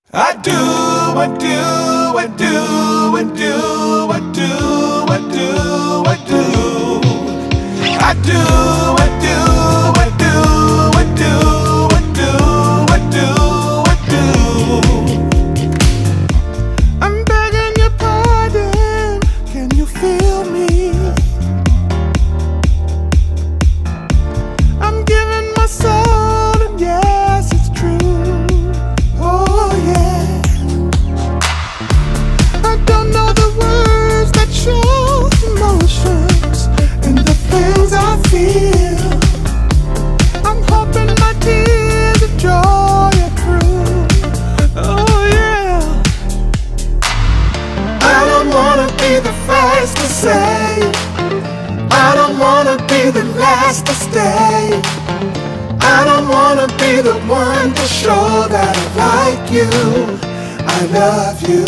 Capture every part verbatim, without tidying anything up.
I do, I do, I do, I do, I do, I do, I do. I do, I do, I do, I do, I do, I do, I do. I'm begging your pardon, can you feel me? I'm giving my soul and yes, it's true. Oh yeah. I don't know the words that show emotions and the things I feel. I'm hoping my tears of joy are true. Oh yeah. I don't wanna be the first to say, I don't wanna be the last to stay. I don't wanna be the one to show that I like you, I love you.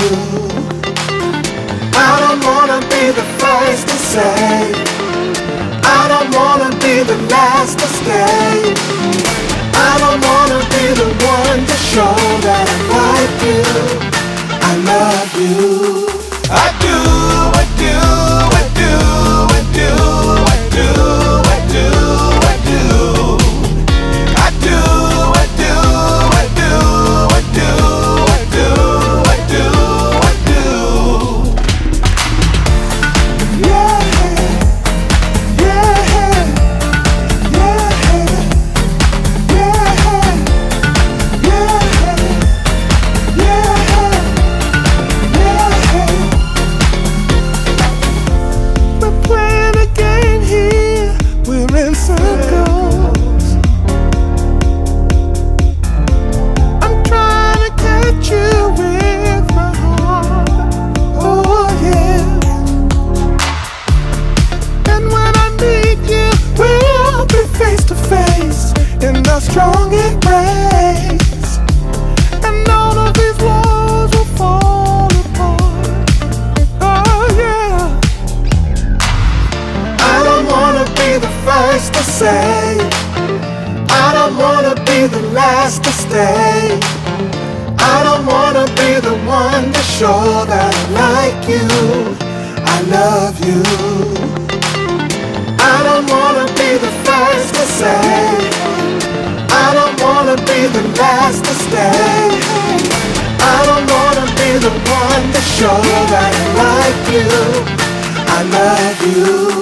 I don't wanna be the first to say, I don't wanna be the last to stay. I don't wanna be the one to show that I like you, I love you. I do, I do, I do, I do, I do, I do, I do. I do, I do, I do, I do, I do, I do, I do. Yeah, yeah, yeah, yeah, yeah, yeah. We're playing a game here, we're in circles. I'm trying to catch you with my heart, oh yeah. And when I meet you, we'll be face to face in the strong embrace, and all of these walls will fall apart, oh yeah. I don't wanna be the first to say, I don't wanna be the last to stay. I don't wanna be the one to show that I like you, I love you. I don't wanna be the first to say, I don't wanna be the last to stay. I don't wanna be the one to show that I like you, I love you.